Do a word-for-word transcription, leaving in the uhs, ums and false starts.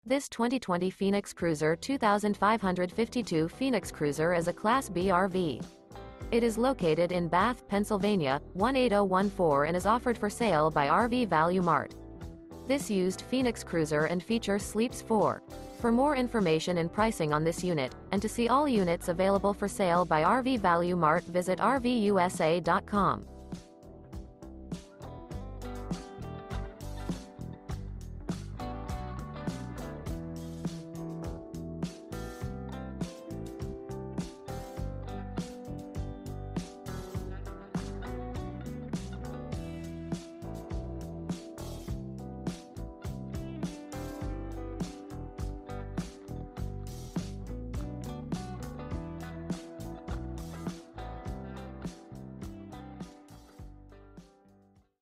This twenty twenty Phoenix Cruiser two thousand five hundred fifty-two Phoenix Cruiser is a Class B R V. It is located in Bath, Pennsylvania, one eight zero one four and is offered for sale by R V Value Mart. This used Phoenix Cruiser and feature sleeps four. For more information and pricing on this unit, and to see all units available for sale by R V Value Mart, visit R V U S A dot com.